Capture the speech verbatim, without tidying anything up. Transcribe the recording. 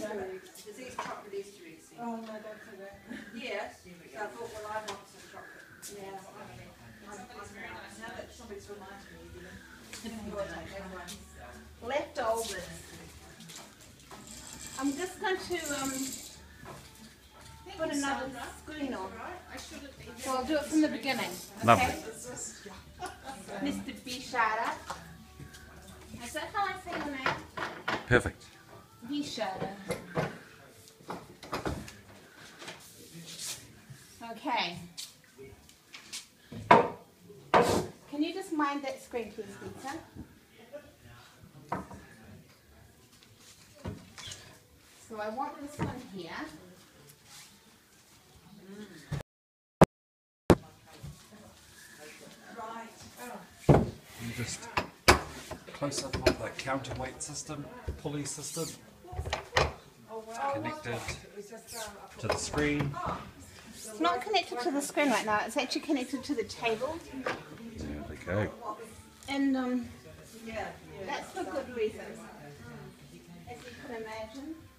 Easter eggs. There's these chocolate Easter eggs. Oh no, don't do that. Yes. So I thought, well, I want some chocolate. Yeah. I'm, I'm, I'm, now that somebody's reminded me, leftovers. I'm just going to um, put another screen on. So I'll do it from the beginning. Lovely. Okay? Mister Bishara. Is that how I say your name? Perfect. Bishara. Okay. Can you just mind that screen, please, Lisa? So I want this one here. You just close up on the counterweight system, pulley system, connected to the screen. It's not connected to the screen right now, it's actually connected to the table. There we go. And um, that's for good reasons, as you can imagine.